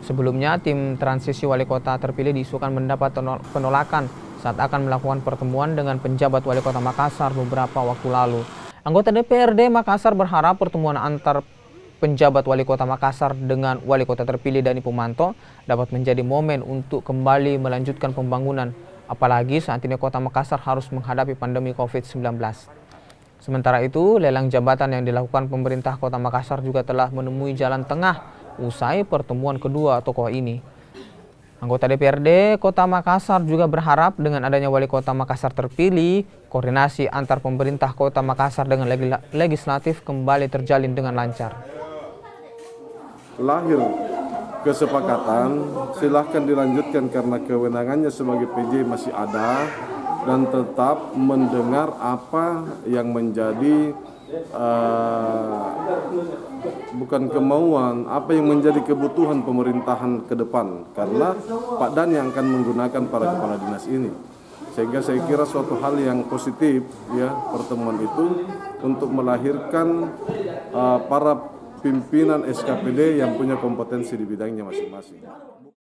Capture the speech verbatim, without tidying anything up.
Sebelumnya, tim transisi wali kota terpilih diisukan mendapat penolakan saat akan melakukan pertemuan dengan penjabat wali kota Makassar beberapa waktu lalu. Anggota D P R D Makassar berharap pertemuan antar penjabat wali kota Makassar dengan wali kota terpilih Dani Pomanto dapat menjadi momen untuk kembali melanjutkan pembangunan, apalagi saat ini kota Makassar harus menghadapi pandemi COVID sembilan belas. Sementara itu, lelang jabatan yang dilakukan pemerintah kota Makassar juga telah menemui jalan tengah usai pertemuan kedua tokoh ini. Anggota D P R D Kota Makassar juga berharap dengan adanya wali kota Makassar terpilih, koordinasi antar pemerintah kota Makassar dengan legislatif kembali terjalin dengan lancar. Lahir kesepakatan, silahkan dilanjutkan karena kewenangannya sebagai P J masih ada dan tetap mendengar apa yang menjadi uh, bukan kemauan, apa yang menjadi kebutuhan pemerintahan ke depan, karena Pak Dan yang akan menggunakan para kepala dinas ini. Sehingga saya kira suatu hal yang positif ya pertemuan itu untuk melahirkan uh, para pimpinan S K P D yang punya kompetensi di bidangnya masing-masing.